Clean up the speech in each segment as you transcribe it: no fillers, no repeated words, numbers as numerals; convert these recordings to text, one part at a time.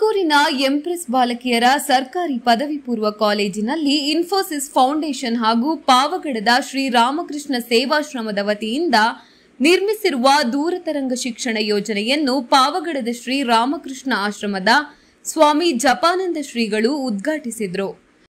ತುಮಕೂರಿನ ಎಂಪ್ರೆಸ್ ಬಾಲಕಿಯರ ಸರ್ಕಾರಿ ಪದವಿ ಪೂರ್ವ ಕಾಲೇಜಿನಲ್ಲಿ ಇನ್ಫೋಸಿಸ್ ಫೌಂಡೇಶನ್ ಹಾಗೂ ಪಾವಗಡದ ಶ್ರೀ ರಾಮಕೃಷ್ಣ ಸೇವಾಶ್ರಮದ ವತಿಯಿಂದ ನಿರ್ಮಿಸಿರುವ ದೂರತರಂಗ ಶಿಕ್ಷಣ ಯೋಜನೆಯನ್ನು ಪಾವಗಡದ ಶ್ರೀ ರಾಮಕೃಷ್ಣ ಆಶ್ರಮದ ಸ್ವಾಮಿ ಜಪಾನಂದ ಶ್ರೀಗಳು ಉದ್ಘಾಟಿಸಿದರು.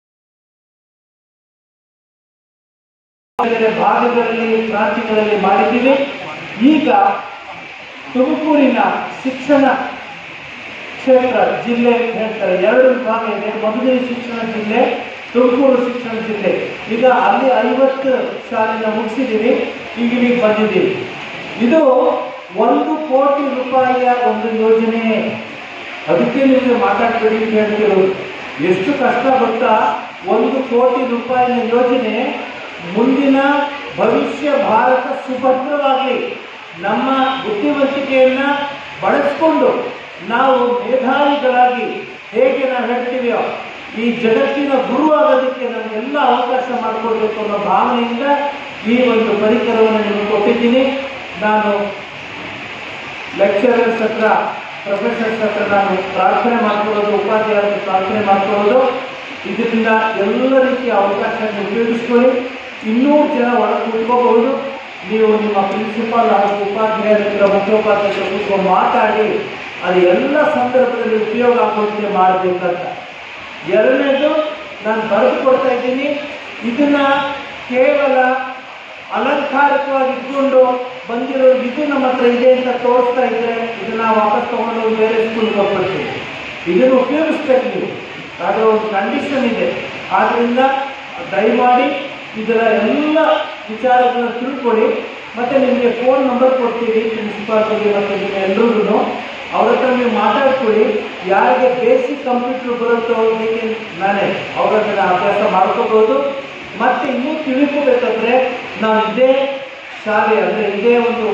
ಈಗ ತುಮಕೂರಿನ ಶಿಕ್ಷಣ ಕ್ಷೇತ್ರ ಜಿಲ್ಲೆ ಹೇಳ್ತಾರೆ, ಎರಡು ವಿಭಾಗ ಇದೆ. ಮೊದಲನೇ ಶಿಕ್ಷಣ ಜಿಲ್ಲೆ ತುಮಕೂರು ಶಿಕ್ಷಣ ಜಿಲ್ಲೆ. ಈಗ ಅಲ್ಲಿ 50 ಶಾಲೆನ ಮುಗಿಸಿದ್ದೀವಿ, ಈಗ ಇಲ್ಲಿಗೆ ಬಂದಿದ್ದೀವಿ. ಇದು 1 ಕೋಟಿ ರೂಪಾಯಿಯ ಒಂದು ಯೋಜನೆ. ಅದಕ್ಕೆ ನಿಮಗೆ ಮಾತಾಡ್ಬೇಡಿ ಅಂತ ಹೇಳ್ತಿರೋದು. ಎಷ್ಟು ಕಷ್ಟ ಗೊತ್ತಾ? 1 ಕೋಟಿ ರೂಪಾಯಿನ ಯೋಜನೆ ಮುಂದಿನ ಭವಿಷ್ಯ ಭಾರತ ಸುಭದ್ರವಾಗಲಿ, ನಮ್ಮ ಬುದ್ಧಿವಂತಿಕೆಯನ್ನ ಬಳಸಿಕೊಂಡು ನಾವು ಮೇಧಾವಿಗಳಾಗಿ ಹೇಗೆ ನಾವು ಹೇಳ್ತೀವಿಯೋ ಈ ಜಗತ್ತಿನ ಗುರು ಆಗೋದಕ್ಕೆ ನಮಗೆಲ್ಲ ಅವಕಾಶ ಮಾಡಿಕೊಡ್ಬೇಕು ಅನ್ನೋ ಭಾವನೆಯಿಂದ ಈ ಒಂದು ಪರಿಕರವನ್ನು ನಿಮಗೆ ಕೊಟ್ಟಿದ್ದೀನಿ. ನಾನು ಲೆಕ್ಚರರ್ಸ್ ಹತ್ರ, ಪ್ರೊಫೆಸರ್ಸ್ ಹತ್ರ ನಾನು ಪ್ರಾರ್ಥನೆ ಮಾಡ್ಕೊಳ್ಳೋದು, ಉಪಾಧ್ಯಾಯರ ಪ್ರಾರ್ಥನೆ ಮಾಡ್ಕೊಳ್ಳೋದು, ಇದರಿಂದ ಎಲ್ಲ ರೀತಿಯ ಅವಕಾಶವನ್ನು ಉಪಯೋಗಿಸ್ಕೊಳ್ಳಿ. ಇನ್ನೂ ಜನ ಒಳಗೆ ಕೂತ್ಕೋಬಹುದು. ನೀವು ನಿಮ್ಮ ಪ್ರಿನ್ಸಿಪಾಲ್ ಹಾಗೂ ಉಪಾಧ್ಯಾಯರ ಮುಖ್ಯೋಪಾಧ್ಯಾಯರ ಕೂತ್ಕೊಂಡು ಮಾತಾಡಿ ಅದು ಎಲ್ಲ ಸಂದರ್ಭದಲ್ಲಿ ಉಪಯೋಗ ಆಗೋದಕ್ಕೆ ಮಾಡಬೇಕಂತ. ಎರಡನೇದು ನಾನು ಬರೆದು ಕೊಡ್ತಾ ಇದ್ದೀನಿ. ಇದನ್ನ ಕೇವಲ ಅಲಂಕಾರಿಕವಾಗಿ ಇಟ್ಕೊಂಡು ಬಂದಿರೋ ಇದು ನಮ್ಮ ಹತ್ರ ಇದೆ ಅಂತ ತೋರಿಸ್ತಾ ಇದ್ರೆ ಇದನ್ನ ವಾಪಸ್ ತಗೊಂಡು ಬೇರೆ ಸ್ಕೂಲ್ಗೆ ಹೋಗ್ಬಿಡ್ತೀವಿ. ಇದನ್ನು ಉಪಯೋಗಿಸ್ಬೇಕು ನೀವು, ಅದು ಒಂದು ಕಂಡೀಷನ್ ಇದೆ. ಆದ್ದರಿಂದ ದಯಮಾಡಿ ಇದರ ಎಲ್ಲ ವಿಚಾರಗಳನ್ನ ತಿಳ್ಕೊಳ್ಳಿ. ಮತ್ತು ನಿಮಗೆ ಫೋನ್ ನಂಬರ್ ಕೊಡ್ತೀವಿ ಪ್ರಿನ್ಸಿಪಾಲ್ಗೆ ಮತ್ತು ನಿಮ್ಮ ಎಲ್ಲರೂ. ಅವ್ರ ಹತ್ರ ನೀವು ಮಾತಾಡ್ಕೊಳ್ಳಿ. ಯಾರಿಗೆ ಬೇಸಿಕ್ ಕಂಪ್ಯೂಟರ್ ಬರುತ್ತೋ ಹೇಗೆ ಮ್ಯಾನೇಜ್ ಅವ್ರ ಹತ್ರ ಅಭ್ಯಾಸ ಮಾಡ್ಕೋಬಹುದು. ಮತ್ತು ಇನ್ನೂ ತಿಳ್ಕೋಬೇಕಂದ್ರೆ ನಾವು ಇದೇ ಶಾಲೆ ಅಂದರೆ ಇದೇ ಒಂದು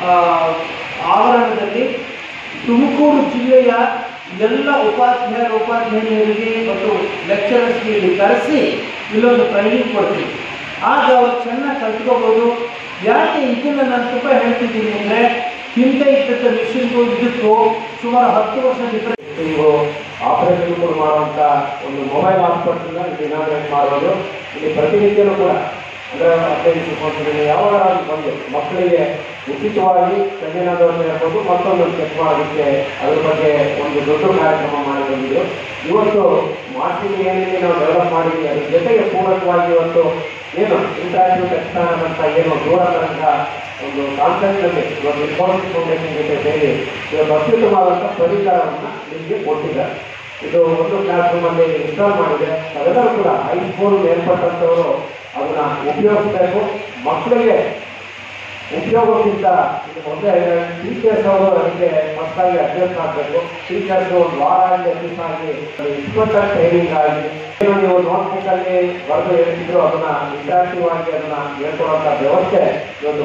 ಆವರಣದಲ್ಲಿ ತುಮಕೂರು ಜಿಲ್ಲೆಯ ಎಲ್ಲ ಉಪಾಧ್ಯಾಯರಿಗೆ ಮತ್ತು ಲೆಕ್ಚರರ್ಸ್ಗೆ ಇಲ್ಲಿ ಕರೆಸಿ ಇಲ್ಲೊಂದು ಟ್ರೈನಿಂಗ್ ಕೊಡ್ತೀವಿ. ಆಗ ಅವ್ರು ಚೆನ್ನಾಗಿ ಕಲ್ತ್ಕೋಬೋದು. ಯಾಕೆ ಇದನ್ನು ನಾನು ತುಂಬ ಹೇಳ್ತಿದ್ದೀನಿ ಅಂದರೆ, ಹಿಂದೆ ಇದ್ದಂಥ ಮಿಷಿನ್ಗೂ ಇದಕ್ಕೂ ಸುಮಾರು 10 ವರ್ಷ ಡಿಫ್ರೆನ್ಸ್. ನೀವು ಆಪರೇಷನ್ ಕೂಡ ಮಾಡುವಂಥ ಒಂದು ಮೊಬೈಲ್ ಹಾಸ್ಪಿಟಲ್ನ ಇಲ್ಲಿ ಇನಾಗ್ರೇಟ್ ಮಾಡೋದು. ಇಲ್ಲಿ ಪ್ರತಿನಿತ್ಯನೂ ಕೂಡ ಅಂದರೆ 15 ಯಾವಾಗ ಬಂದು ಮಕ್ಕಳಿಗೆ ಉಚಿತವಾಗಿ ಕಣ್ಣಿನ ದೋಷ ಇರ್ಬೋದು, ಮತ್ತೊಂದು ಚೆಕ್ ಮಾಡೋದಕ್ಕೆ ಅದ್ರ ಬಗ್ಗೆ ಒಂದು ದೊಡ್ಡ ಕಾರ್ಯಕ್ರಮ ಮಾಡಿ ಬಂದಿದ್ದು. ಇವತ್ತು ಮಾರ್ಕೆಟಿಂಗ್ ಏನೇನು ನಾವು ಡೆವಲಪ್ ಮಾಡಿದ್ವಿ ಅದ್ರ ಜೊತೆಗೆ ಪೂರಕವಾಗಿ ಇವತ್ತು ಏನು ಇಂಟರಾಕ್ಟಿವ್ ಟೆಕ್ನಾಲಜಿ ಅಂತ ಏನು ದೂರತರಂಗ ಒಂದು ಕಾನ್ಸೆಪ್ಟಲ್ಲಿ ಇವತ್ತು ಇನ್ಫೋಸಿಸ್ ಫೌಂಡೇಶನ್ ಜೊತೆ ಸೇರಿ ಇವತ್ತು ಅತ್ಯುತ್ತಮವಾದಂಥ ಪರಿಕರವನ್ನು ನಿಮಗೆ ಕೊಟ್ಟಿದ್ದಾರೆ. ಇದು ಒಂದು ಕ್ಲಾಸ್ ರೂಮಲ್ಲಿ ಇನ್ಸ್ಟಾಲ್ ಮಾಡಿದೆ. ಅವೆಲ್ಲರೂ ಕೂಡ ಹೈಸ್ಕೂಲ್ ಮೇಲ್ಪಟ್ಟಂಥವರು ಅದನ್ನು ಉಪಯೋಗಿಸಬೇಕು. ಮಕ್ಕಳಿಗೆ ಉಪಯೋಗಕ್ಕಿಂತ ಇದು ಮೊದಲೇ ಟೀಚರ್ಸ್ ಅವರು ಅದಕ್ಕೆ ಮಸ್ತಾಗಿ ಅಡ್ಜಸ್ಟ್ ಆಗಬೇಕು. ಟೀಚರ್ಸ್ ಒಂದು ವಾರ ಆಗಿ ಅಡ್ಜಸ್ಟ್ ಆಗಿ ಇನ್ಸ್ಪೆಕ್ಟರ್ ಟ್ರೈನಿಂಗ್ ಆಗಿ ಏನು ನೀವು ನೋಟ್ಬುಕ್ಕಲ್ಲಿ ಬರೆದು ಹೇಳ್ತಿದ್ರು ಅದನ್ನ ಇಂಟ್ರಾಕ್ಟಿವ್ ಆಗಿ ಅದನ್ನ ಹೇಳ್ಕೊಡುವಂಥ ವ್ಯವಸ್ಥೆ ಇವತ್ತು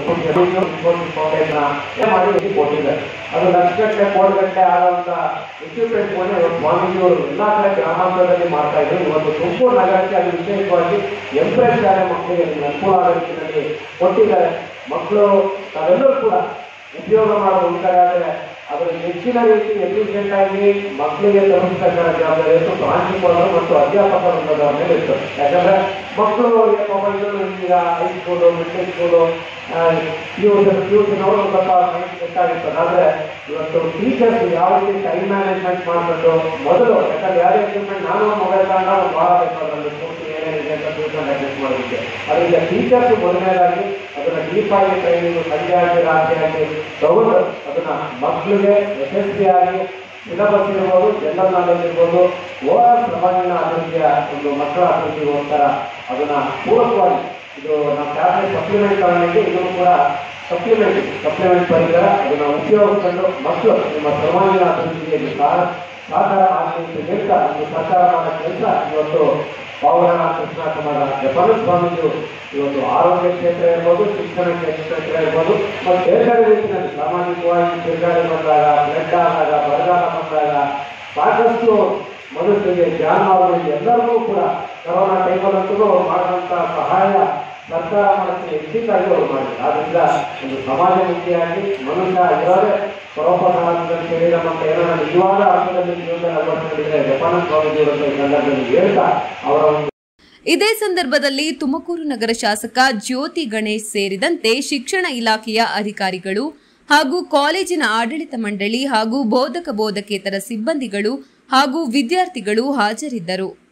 ಫೌಂಡೇಶನ್ ಮಾಡಿ ಕೊಟ್ಟಿದ್ದಾರೆ. ಅದು ಲಕ್ಷಗಟ್ಟಲೆ ಕೋಟಿಗಟ್ಟಲೆ ಆಗುವಂಥ ಎಕ್ವಿಪ್ಮೆಂಟ್ಗಳನ್ನು ಇವತ್ತು ಸ್ವಾಮೀಜಿಯವರು ಎಲ್ಲ ಕಡೆ ಗ್ರಾಮಾಂತರದಲ್ಲಿ ಮಾಡ್ತಾ ಇದ್ರು. ಇವತ್ತು ತುಮಕೂರು ನಗರಕ್ಕೆ ಅದು ವಿಶೇಷವಾಗಿ ಎಂಪ್ರೆಸ್ ಶಾಲೆ ಮಕ್ಕಳಿಗೆ ಅನುಕೂಲ ಆಗೋ ರೀತಿಯಲ್ಲಿ ಕೊಟ್ಟಿದ್ದಾರೆ. ಮಕ್ಕಳು ನಾವೆಲ್ಲರೂ ಕೂಡ ಉಪಯೋಗ ಮಾಡೋದು ಉಂಟಾಗ ಆದರೆ ಅದರ ಹೆಚ್ಚಿನ ರೀತಿ ಎಫಿಷಿಯೆಂಟ್ ಆಗಿ ಮಕ್ಕಳಿಗೆ ತಲುಪಿಸಬೇಕಾದ ಜವಾಬ್ದಾರಿ ಇತ್ತು ಪ್ರಾಂಶುಪಾಲರು ಮತ್ತು ಅಧ್ಯಾಪಕರ ಮೇಲೆ ಇತ್ತು. ಯಾಕಂದರೆ ಮಕ್ಕಳು ಮೊಬೈಲ್ ಈಗ ಹೈಸ್ಕೂಲು, ಮಿಡ್ಲ್ ಸ್ಕೂಲು, ಟ್ಯೂಷನವರು ಸ್ವಲ್ಪ ಗೊತ್ತಾಗಿತ್ತು. ಆದರೆ ಇವತ್ತು ಟೀಚರ್ಸ್ ಯಾವ ರೀತಿ ಟೈಮ್ ಮ್ಯಾನೇಜ್ಮೆಂಟ್ ಮಾಡಬೇಕು ಮೊದಲು, ಯಾಕಂದ್ರೆ ಯಾವುದೇ ಎಕ್ವಿಪ್ಮೆಂಟ್ ನಾನು ಮೊಬೈಲ್ ತಗೊಂಡ ಒಂದು ವಾರ ಬೇಕಾದ್ರೆ ಪೂರ್ತಿ ಏನೇನಿದೆ ಅಂತ ಟ್ಯೂಷನ್ ಅಡ್ಜಸ್ಟ್ ಮಾಡೋದಕ್ಕೆ. ಅದರಿಂದ ಟೀಚರ್ಸ್ ಮೊದಲನೇದಾಗಿ ಅದನ್ನು ಡೀಪಾಗಿ ಟ್ರೈನಿಂಗ್ ಸಂಜೆ ಆಗಿ ರಾತ್ರಿ ಆಗಿ ತಗೊಂಡು ಅದನ್ನು ಮಕ್ಕಳಿಗೆ ಯಶಸ್ವಿಯಾಗಿ ಸಿಲೆಬಸ್ ಇರ್ಬೋದು, ಜನರಲ್ ನಾಲೆಜ್ ಇರ್ಬೋದು, ಓವರಾಲ್ ಸರ್ವಾಂಗೀಣ ಅಭಿವೃದ್ಧಿಯ ಒಂದು ಮಕ್ಕಳ ಅಭಿವೃದ್ಧಿಗೋಸ್ಕರ ಅದನ್ನು ಪೂರಕವಾಗಿ ಇದು ನಮ್ಮ ಟ್ಯಾಬ್ಲೆಟ್ ಸಪ್ಲಿಮೆಂಟ್ ತಗೊಂಡಿದ್ದು ಇದನ್ನು ಕೂಡ ಸಪ್ಲಿಮೆಂಟ್ ಪರಿಕರ ಅದನ್ನು ಉಪಯೋಗಿಸ್ಕೊಂಡು ಮಕ್ಕಳು ನಿಮ್ಮ ಸರ್ವಾಂಗೀಣ ಅಭಿವೃದ್ಧಿಗೆ ಸಹಕಾರ ಆಗಲಿ ಅಂತ ಹೇಳ್ತಾ ಒಂದು ಸರ್ಕಾರ ಮಾಡೋ ಕೆಲಸ ಇವತ್ತು ಪಾವಗಡ ಕೃಷ್ಣಕುಮಾರ ಜಪಾನ ಸ್ವಾಮೀಜಿಯು ಇವತ್ತು ಆರೋಗ್ಯ ಕ್ಷೇತ್ರ ಇರ್ಬೋದು, ಶಿಕ್ಷಣ ಕ್ಷೇತ್ರ ಇರ್ಬೋದು, ಮತ್ತು ಬೇರೆ ರೀತಿಯಲ್ಲಿ ಸಾಮಾಜಿಕವಾಗಿ ತಿರುಗಾಡಿ ಬಂದಾಗ, ಬ್ಲಡ್ ಆದಾಗ, ಬರಗಾಲ ಬಂದಾಗ ಸಾಕಷ್ಟು ಮನುಷ್ಯರಿಗೆ ಜಾನುವಾರುಗಳಿಗೆ ಎಲ್ಲರಿಗೂ ಕೂಡ ಕರೋನಾ ಟೈಮಲ್ಲಂತೂ ಮಾಡುವಂಥ ಸಹಾಯ ಸರ್ಕಾರ ಮಾಡೋಕ್ಕೆ ಹೆಚ್ಚಿಗಾಗಿ ಅವರು ಮಾಡಿದ್ರು. ಆದ್ರಿಂದ ಒಂದು ಸಮಾಜಮುಖಿಯಾಗಿ ಮನುಷ್ಯ ಇರೋದೇ ಪರೋಪಕಾರದ ಶರೀರ ಮತ್ತು ಏನಾರ ನಿಜವಾದ ಅರ್ಥದಲ್ಲಿ ಜೀವನದಲ್ಲಿ ಅಳವಡಿಸಿಕೊಂಡಿದ್ರೆ ಜಪಾನ ಸ್ವಾಮೀಜಿಯವರ ಸಂದರ್ಭದಲ್ಲಿ ಹೇಳ್ತಾ ಅವರ ಒಂದು. ಇದೇ ಸಂದರ್ಭದಲ್ಲಿ ತುಮಕೂರು ನಗರ ಶಾಸಕ ಜ್ಯೋತಿ ಗಣೇಶ್ ಸೇರಿದಂತೆ ಶಿಕ್ಷಣ ಇಲಾಖೆಯ ಅಧಿಕಾರಿಗಳು ಹಾಗೂ ಕಾಲೇಜಿನ ಆಡಳಿತ ಮಂಡಳಿ ಹಾಗೂ ಬೋಧಕ ಬೋಧಕೇತರ ಸಿಬ್ಬಂದಿಗಳು ಹಾಗೂ ವಿದ್ಯಾರ್ಥಿಗಳು ಹಾಜರಿದ್ದರು.